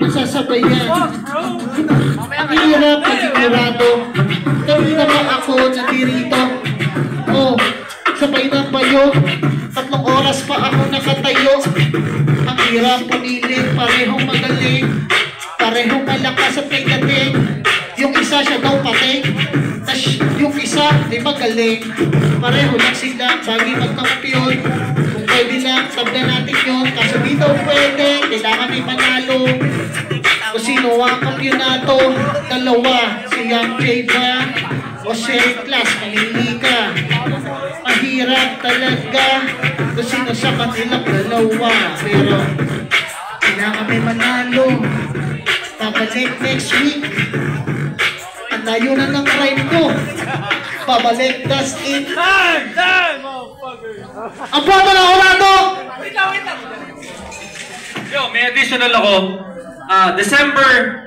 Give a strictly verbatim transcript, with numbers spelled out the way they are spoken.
sasabayan. Ang hirap na sigurado. Kanina ba ako nandirito? Oh, sabay na bayo. Tatlong oras pa ako nakatayo. Ang hirap pumili, parehong magaling. Parehong malakas at may dating. Yung isa siya daw pating. Tas yung isa ay magaling. Pareho lang sila, bagi magkampiyon. Kung pwede lang, tabla natin yun. Kaso di daw pwede, kailangan may manalo. Kung sino ang kampyonato, dalawa. Si Young J ba? O si Class, manili ka. Mahirap talaga kung sino sa kanilang dalawa. Pero kailangan may manalo. Babalik next week. Ang layo na ng ride ko. Babalik, that's it. Time! Time, motherfucker! Ang boto na orado! Wait lang, wait lang. Yo, may additional ako. Ah, December